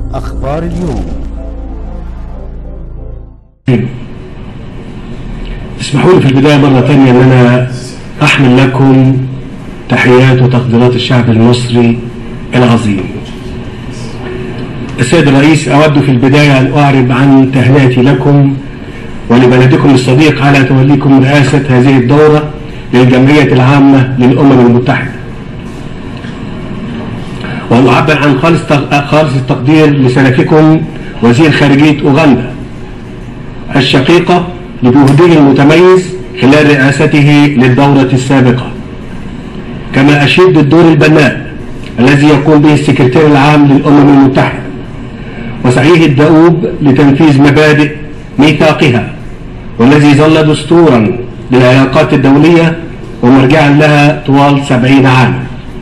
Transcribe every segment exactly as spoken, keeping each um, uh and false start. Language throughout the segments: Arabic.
أخبار اليوم. اسمحوا لي في البداية مرة ثانية أن أنا أحمل لكم تحيات وتقديرات الشعب المصري العظيم. السيد الرئيس، أود في البداية أن أعرب عن تهنئتي لكم ولبلدكم الصديق على توليكم رئاسة هذه الدورة للجمعية العامة للأمم المتحدة، وأن أعبر عن خالص خالص التقدير لسلفكم وزير خارجية أوغندا الشقيقة لجهوده المتميز خلال رئاسته للدورة السابقة، كما أشيد بالدور البناء الذي يقوم به السكرتير العام للأمم المتحدة وسعيه الدؤوب لتنفيذ مبادئ ميثاقها، والذي ظل دستورا للعلاقات الدولية ومرجعا لها طوال سبعين عاما.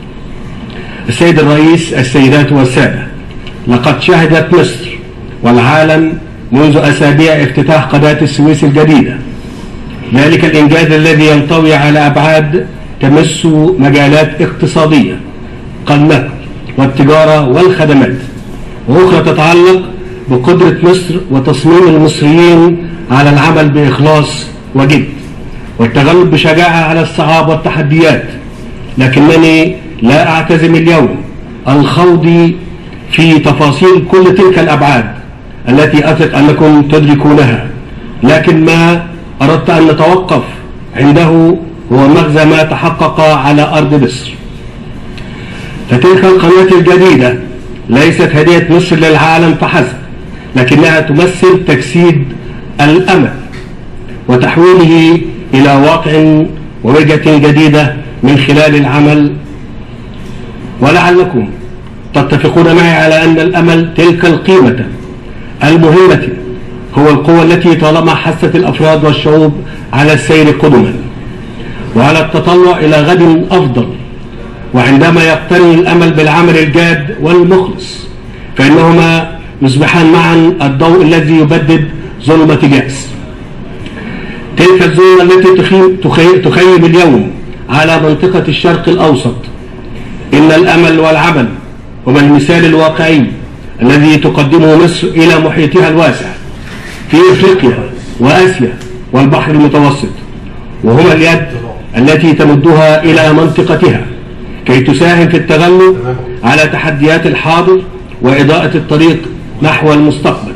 السيد الرئيس، السيدات والسادة، لقد شهدت مصر والعالم منذ أسابيع افتتاح قناة السويس الجديدة، ذلك الإنجاز الذي ينطوي على أبعاد تمس مجالات اقتصادية كالنقل والتجارة والخدمات، وأخرى تتعلق بقدرة مصر وتصميم المصريين على العمل بإخلاص وجد والتغلب بشجاعة على الصعاب والتحديات. لكنني لا أعتزم اليوم الخوض في تفاصيل كل تلك الأبعاد التي أثق أنكم تدركونها، لكن ما أردت أن نتوقف عنده هو مغزى ما تحقق على أرض مصر. فتلك القناة الجديدة ليست هدية مصر للعالم فحسب، لكنها تمثل تجسيد الأمل وتحويله إلى واقع ووجهة جديدة من خلال العمل. ولعلكم تتفقون معي على أن الأمل تلك القيمة المهمة هو القوة التي طالما حثت الأفراد والشعوب على السير قدما وعلى التطلع إلى غد أفضل. وعندما يقترن الأمل بالعمل الجاد والمخلص فإنهما يصبحان معا الضوء الذي يبدد ظلمة اليأس. تلك الظلمة التي تخيم اليوم على منطقة الشرق الأوسط، إن الأمل والعمل هما المثال الواقعي الذي تقدمه مصر إلى محيطها الواسع في أفريقيا وآسيا والبحر المتوسط، وهما اليد التي تمدها إلى منطقتها كي تساهم في التغلب على تحديات الحاضر وإضاءة الطريق نحو المستقبل.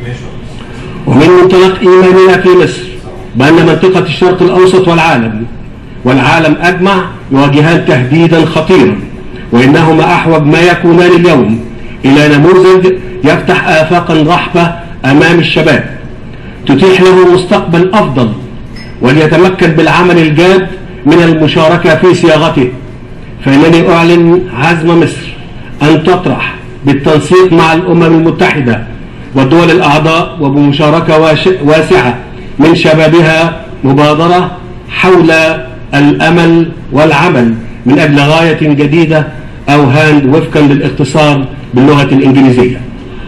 ومن منطلق إيماننا في مصر بأن منطقة الشرق الأوسط والعالم والعالم أجمع يواجهان تهديدا خطيرا، وإنهما أحوج ما يكونان اليوم إلى نموذج يفتح آفاقا رحبة أمام الشباب تتيح له مستقبل أفضل وليتمكن بالعمل الجاد من المشاركة في صياغته. فإنني أعلن عزم مصر أن تطرح بالتنسيق مع الأمم المتحدة والدول الأعضاء وبمشاركة واسعة من شبابها مبادرة حول الأمل والعمل من أجل غاية جديدة أو هاند وفقا للاختصار باللغة الإنجليزية،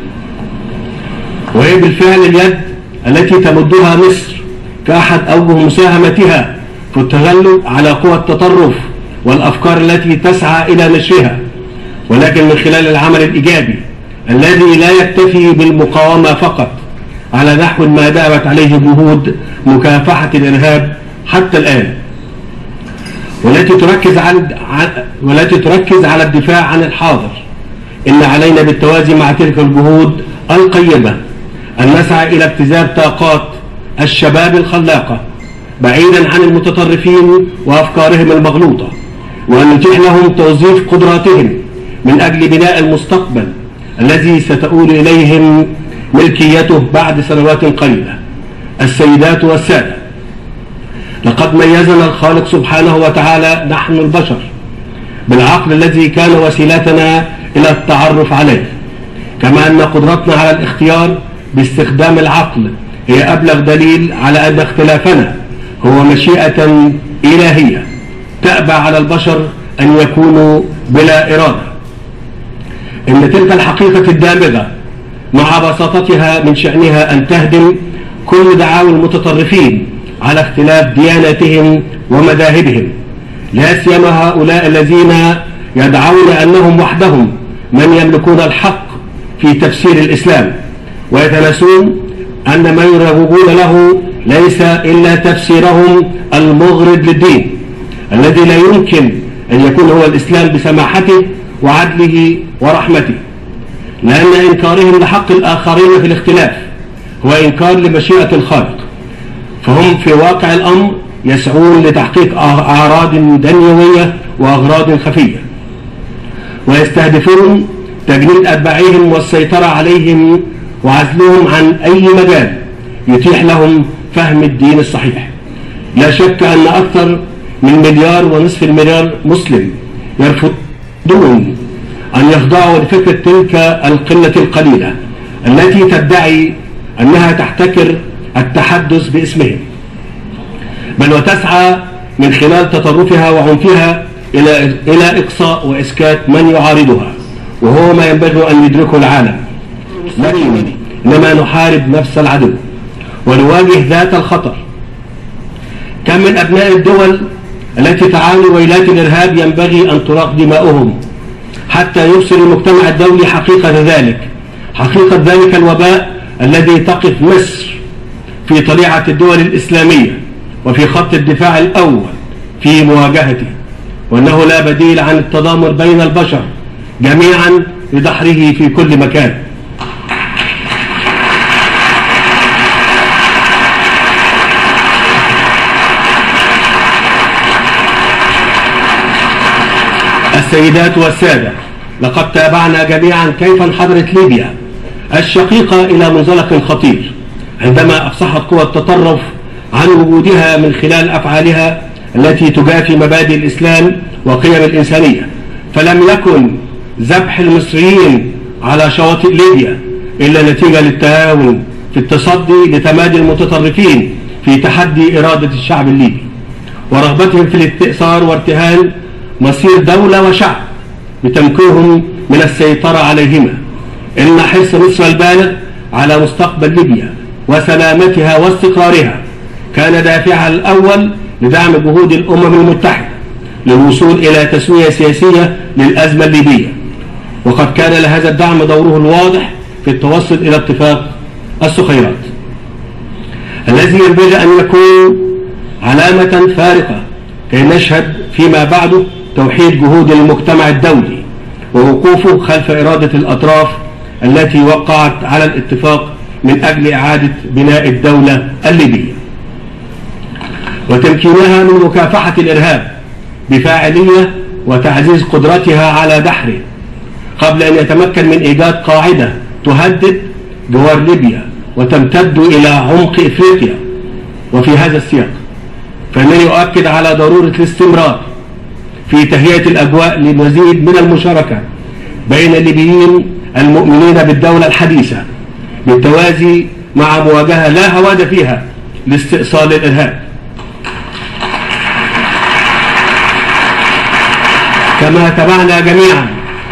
وهي بالفعل اليد التي تمدها مصر كأحد أوجه مساهمتها في التغلب على قوى التطرف والأفكار التي تسعى إلى نشرها، ولكن من خلال العمل الإيجابي الذي لا يكتفي بالمقاومة فقط على نحو ما دأبت عليه جهود مكافحة الإرهاب حتى الآن، والتي تركز على والتي تركز على الدفاع عن الحاضر. إن علينا بالتوازي مع تلك الجهود القيمة أن نسعى إلى ابتذال طاقات الشباب الخلاقة بعيدا عن المتطرفين وأفكارهم المغلوطة، وأن نتيح لهم توظيف قدراتهم من أجل بناء المستقبل الذي ستؤول إليهم ملكيته بعد سنوات قليلة. السيدات والسادة، لقد ميزنا الخالق سبحانه وتعالى نحن البشر بالعقل الذي كان وسيلتنا إلى التعرف عليه، كما أن قدرتنا على الاختيار باستخدام العقل هي أبلغ دليل على أن اختلافنا هو مشيئة إلهية تأبى على البشر أن يكونوا بلا إرادة. إن تلك الحقيقة الدامغة مع بساطتها من شأنها أن تهدم كل دعاوى المتطرفين على اختلاف دياناتهم ومذاهبهم، لا سيما هؤلاء الذين يدعون أنهم وحدهم من يملكون الحق في تفسير الإسلام، ويتناسون أن ما يروجون له ليس إلا تفسيرهم المغرض للدين الذي لا يمكن أن يكون هو الإسلام بسماحته وعدله ورحمته، لأن إنكارهم لحق الآخرين في الاختلاف هو إنكار لمشيئة الخالق، فهم في واقع الأمر يسعون لتحقيق أعراض دنيوية وأغراض خفية، ويستهدفون تجنيد أتباعهم والسيطرة عليهم وعزلهم عن أي مجال يتيح لهم فهم الدين الصحيح. لا شك أن أكثر من مليار ونصف المليار مسلم يرفضون أن يخضعوا لفكرة تلك القلة القليلة التي تدعي أنها تحتكر التحدث باسمهم، بل وتسعى من خلال تطرفها وعنفها إلى إلى إقصاء وإسكات من يعارضها، وهو ما ينبغي أن يدركه العالم. لكن إنما نحارب نفس العدو ونواجه ذات الخطر. كم من أبناء الدول التي تعاني ويلات الإرهاب ينبغي أن تراق دماؤهم حتى يبصر المجتمع الدولي حقيقة ذلك، حقيقة ذلك الوباء الذي تقف مصر في طليعة الدول الإسلامية وفي خط الدفاع الأول في مواجهته، وأنه لا بديل عن التضامر بين البشر جميعا لدحره في كل مكان. السيدات والسادة، لقد تابعنا جميعا كيف انحدرت ليبيا الشقيقة إلى منزلق خطير عندما أفصحت قوى التطرف عن وجودها من خلال أفعالها التي تجافي مبادئ الإسلام وقيم الإنسانية. فلم يكن ذبح المصريين على شواطئ ليبيا إلا نتيجة للتعاون في التصدي لتمادي المتطرفين في تحدي إرادة الشعب الليبي ورغبتهم في الاستئثار وارتهان مصير دولة وشعب بتمكينهم من السيطرة عليهما. إن حرص مصر البالغ على مستقبل ليبيا وسلامتها واستقرارها كان دافعها الأول لدعم جهود الأمم المتحدة للوصول إلى تسوية سياسية للأزمة الليبية، وقد كان لهذا الدعم دوره الواضح في التوصل إلى اتفاق السخيرات الذي ينبغي أن يكون علامة فارقة كي نشهد فيما بعده توحيد جهود المجتمع الدولي ووقوفه خلف إرادة الأطراف التي وقعت على الاتفاق من أجل إعادة بناء الدولة الليبية وتمكينها من مكافحة الإرهاب بفاعلية وتعزيز قدرتها على دحره قبل أن يتمكن من إيجاد قاعدة تهدد جوار ليبيا وتمتد إلى عمق إفريقيا. وفي هذا السياق فإنني أؤكد على ضرورة الاستمرار في تهيئة الأجواء لمزيد من المشاركة بين الليبيين المؤمنين بالدولة الحديثة بالتوازي مع مواجهة لا هواد فيها لاستئصال الإرهاب. كما تبعنا جميعا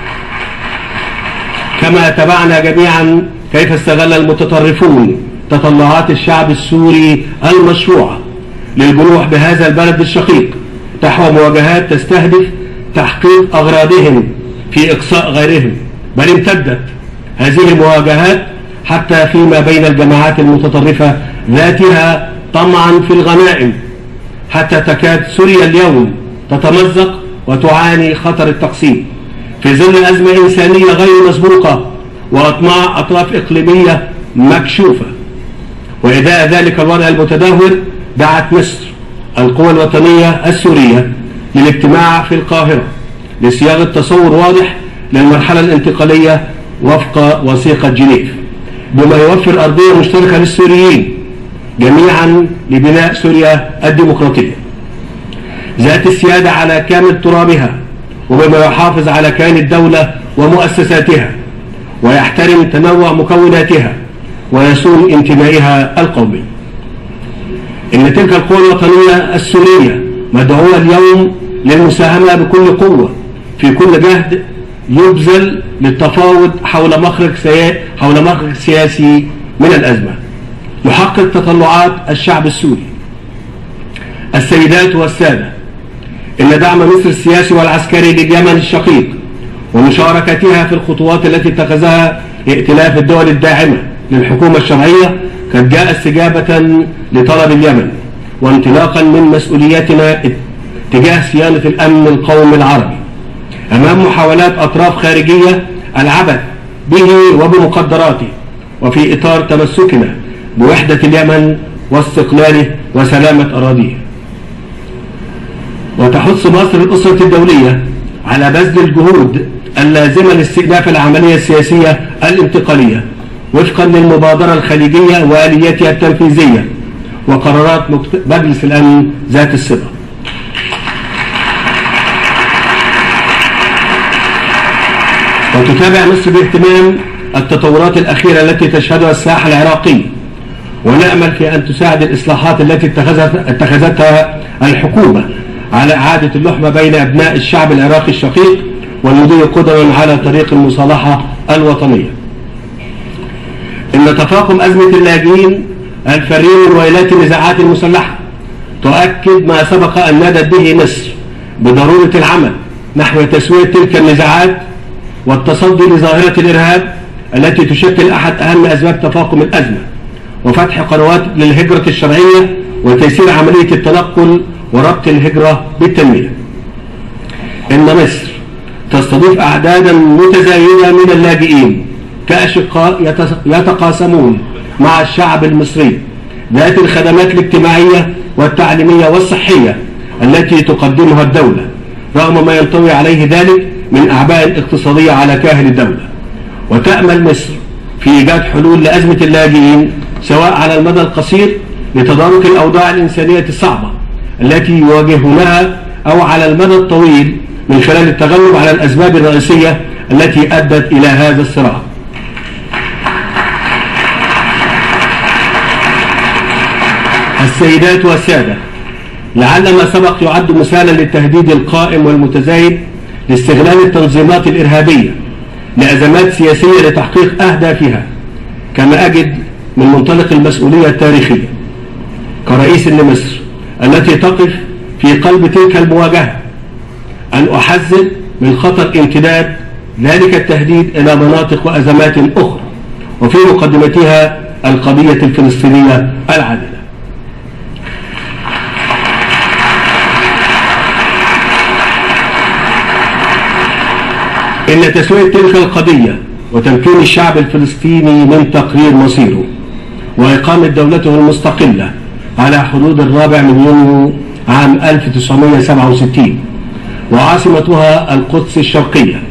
كما تبعنا جميعا كيف استغل المتطرفون تطلعات الشعب السوري المشروعة للجروح بهذا البلد الشقيق نحو مواجهات تستهدف تحقيق أغراضهم في إقصاء غيرهم، بل امتدت هذه المواجهات حتى فيما بين الجماعات المتطرفة ذاتها طمعا في الغنائم، حتى تكاد سوريا اليوم تتمزق وتعاني خطر التقسيم في ظل أزمة إنسانية غير مسبوقة وأطماع أطراف إقليمية مكشوفة. وإذا ذلك الوضع المتدهور دعت مصر القوى الوطنية السورية للاجتماع في القاهرة لصياغة تصور واضح للمرحلة الانتقالية وفق وثيقة جنيف بما يوفر أرضية مشتركة للسوريين جميعا لبناء سوريا الديمقراطية ذات السيادة على كامل ترابها، وبما يحافظ على كيان الدولة ومؤسساتها ويحترم تنوع مكوناتها ويصون انتمائها القومي. إن تلك القوى الوطنية السورية مدعوة اليوم للمساهمة بكل قوة في كل جهد يبذل للتفاوض حول مخرج حول مخرج سياسي من الأزمة يحقق تطلعات الشعب السوري. السيدات والسادة، إن دعم مصر السياسي والعسكري لليمن الشقيق ومشاركتها في الخطوات التي اتخذها ائتلاف الدول الداعمة للحكومة الشرعية قد جاء استجابة لطلب اليمن وانطلاقا من مسؤوليتنا تجاه صيانة الأمن القومي العربي أمام محاولات أطراف خارجية العبث به وبمقدراته، وفي إطار تمسكنا بوحدة اليمن واستقلاله وسلامة أراضيه. وتحث مصر الأسرة الدولية على بذل الجهود اللازمة لاستئناف العملية السياسية الانتقالية وفقا للمبادرة الخليجية وآلياتها التنفيذية وقرارات مجلس الأمن ذات الصلة. وتتابع مصر باهتمام التطورات الأخيرة التي تشهدها الساحة العراقية، ونأمل في أن تساعد الإصلاحات التي اتخذتها الحكومة على إعادة اللحمة بين أبناء الشعب العراقي الشقيق والمضي قدما على طريق المصالحة الوطنية. إن تفاقم أزمة اللاجئين الفارين من ويلات النزاعات المسلحة تؤكد ما سبق أن نادت به مصر بضرورة العمل نحو تسوية تلك النزاعات والتصدي لظاهرة الإرهاب التي تشكل أحد أهم أسباب تفاقم الأزمة، وفتح قنوات للهجرة الشرعية وتيسير عملية التنقل وربط الهجرة بالتنمية. إن مصر تستضيف أعدادا متزايدة من اللاجئين كأشقاء يتقاسمون مع الشعب المصري ذات الخدمات الاجتماعية والتعليمية والصحية التي تقدمها الدولة، رغم ما ينطوي عليه ذلك من أعباء اقتصادية على كاهل الدولة. وتأمل مصر في إيجاد حلول لأزمة اللاجئين سواء على المدى القصير لتدارك الأوضاع الإنسانية الصعبة التي يواجهونها، أو على المدى الطويل من خلال التغلب على الأسباب الرئيسية التي أدت إلى هذا الصراع. السيدات والسادة، لعل ما سبق يعد مثالا للتهديد القائم والمتزايد لاستغلال التنظيمات الإرهابية لأزمات سياسية لتحقيق أهدافها، كما أجد من منطلق المسؤولية التاريخية كرئيس لمصر التي تقف في قلب تلك المواجهة أن أحذر من خطر امتداد ذلك التهديد إلى مناطق وأزمات أخرى، وفي مقدمتها القضية الفلسطينية العادلة. إن تسوية تلك القضية وتمكين الشعب الفلسطيني من تقرير مصيره وإقامة دولته المستقلة على حدود الرابع من يونيو عام ألف وتسعمائة وسبعة وستين وعاصمتها القدس الشرقية،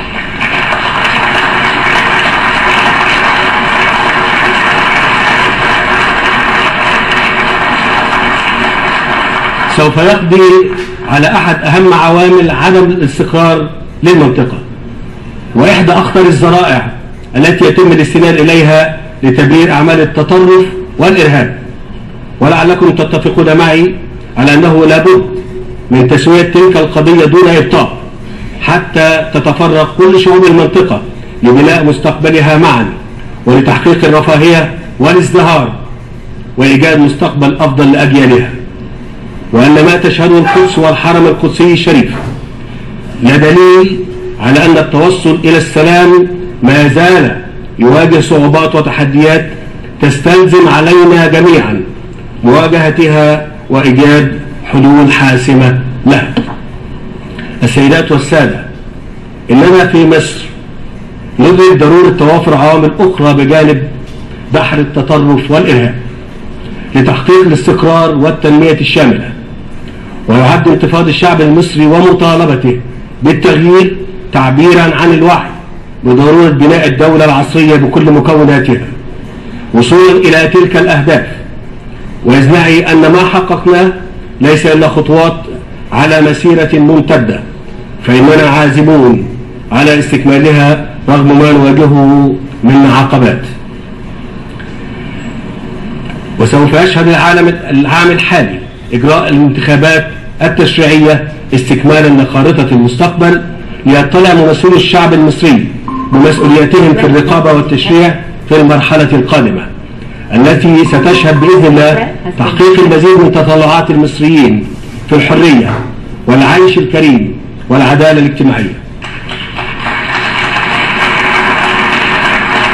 سوف يقضي على أحد أهم عوامل عدم الاستقرار للمنطقة، وإحدى أخطر الذرائع التي يتم الاستناد إليها لتبرير أعمال التطرف والإرهاب. ولعلكم تتفقون معي على أنه لابد من تسوية تلك القضية دون إبطاء حتى تتفرغ كل شعوب المنطقة لبناء مستقبلها معا ولتحقيق الرفاهية والازدهار وإيجاد مستقبل أفضل لأجيالها. وأن ما تشهده القدس والحرم القدسي الشريف لا دليل على أن التوصل إلى السلام ما زال يواجه صعوبات وتحديات تستلزم علينا جميعا مواجهتها وإيجاد حلول حاسمة لها. السيدات والسادة، إننا في مصر ندرك ضرورة توافر عوامل أخرى بجانب بحر التطرف والإرهاب لتحقيق الاستقرار والتنمية الشاملة. ويعد انتفاض الشعب المصري ومطالبته بالتغيير تعبيرا عن الوعي بضرورة بناء الدولة العصرية بكل مكوناتها وصولا إلى تلك الأهداف. وإذ نعي أن ما حققناه ليس إلا خطوات على مسيرة ممتدة، فإننا عازمون على استكمالها رغم ما نواجهه من عقبات. وسوف يشهد العالم العام الحالي إجراء الانتخابات التشريعية استكمالا لخارطة المستقبل ليطلع ممثلو الشعب المصري بمسؤولياتهم في الرقابة والتشريع في المرحلة القادمة التي ستشهد بإذن الله تحقيق المزيد من تطلعات المصريين في الحرية والعيش الكريم والعدالة الاجتماعية.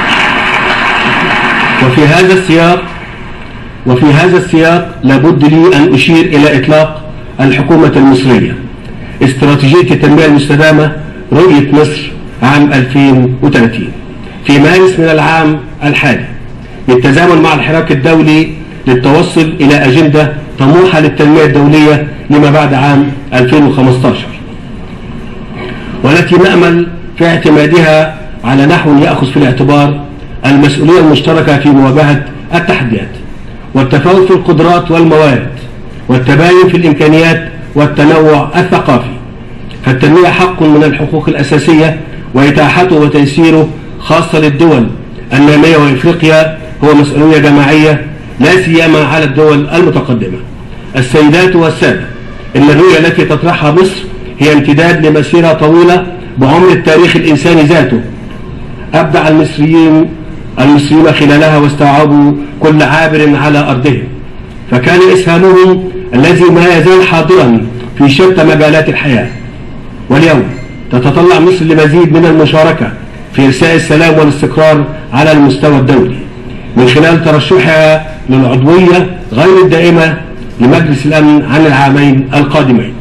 وفي هذا السياق وفي هذا السياق لابد لي أن أشير إلى إطلاق الحكومة المصرية استراتيجية التنمية المستدامة رؤية مصر عام ألفين وثلاثين في مارس من العام الحالي، بالتزامن مع الحراك الدولي للتوصل إلى أجندة طموحة للتنمية الدولية لما بعد عام ألفين وخمسة عشر، والتي نأمل في اعتمادها على نحو يأخذ في الاعتبار المسؤولية المشتركة في مواجهة التحديات والتفاوت في القدرات والموارد والتباين في الإمكانيات والتنوع الثقافي. فالتنمية حق من الحقوق الأساسية، وإتاحته وتيسيره خاصة للدول النامية وإفريقيا هو مسؤولية جماعية لا سيما على الدول المتقدمة. السيدات والسادة، إن الرؤية التي تطرحها مصر هي امتداد لمسيرة طويلة بعمر التاريخ الإنساني ذاته، أبدع المصريين المصريين خلالها واستوعبوا كل عابر على أرضهم، فكان إسهامهم الذي ما يزال حاضرا في شتى مجالات الحياة. واليوم تتطلع مصر لمزيد من المشاركة في إرساء السلام والاستقرار على المستوى الدولي من خلال ترشحها للعضوية غير الدائمة لمجلس الأمن عن العامين القادمين.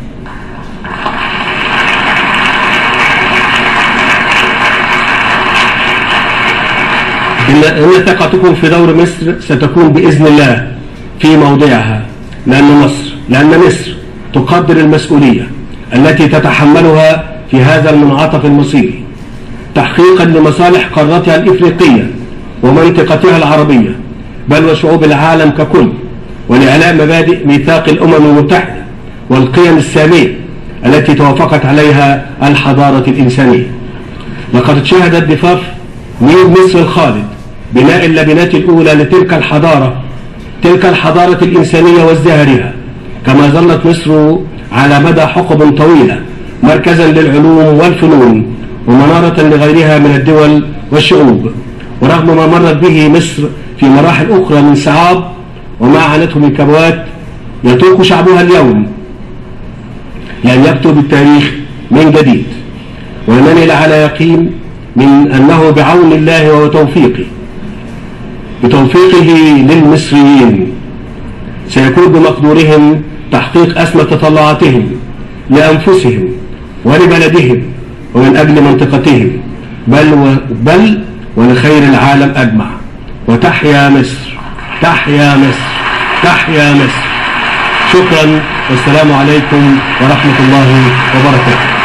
إن ثقتكم في دور مصر ستكون بإذن الله في موضعها، لأن مصر لأن مصر تقدر المسؤولية التي تتحملها في هذا المنعطف المصيري تحقيقا لمصالح قارتها الإفريقية ومنطقتها العربية، بل وشعوب العالم ككل، ولإعلاء مبادئ ميثاق الأمم المتحدة والقيم السامية التي توافقت عليها الحضارة الإنسانية. لقد شهدت ضفاف نيل مصر الخالد بناء اللبنات الأولى لتلك الحضارة تلك الحضارة الإنسانية وازدهارها، كما ظلت مصر على مدى حقب طويلة مركزا للعلوم والفنون ومنارة لغيرها من الدول والشعوب. ورغم ما مرت به مصر في مراحل أخرى من صعاب وما عانته من كبوات، يتوق شعبها اليوم لأن يكتب التاريخ من جديد. وإنني لعلى يقين من أنه بعون الله وتوفيقه بتوفيقه للمصريين سيكون بمقدورهم تحقيق أسمى تطلعاتهم لأنفسهم ولبلدهم ومن أجل منطقتهم، بل, و... بل ولخير العالم أجمع. وتحيا مصر، تحيا مصر، تحيا مصر. شكرا والسلام عليكم ورحمة الله وبركاته.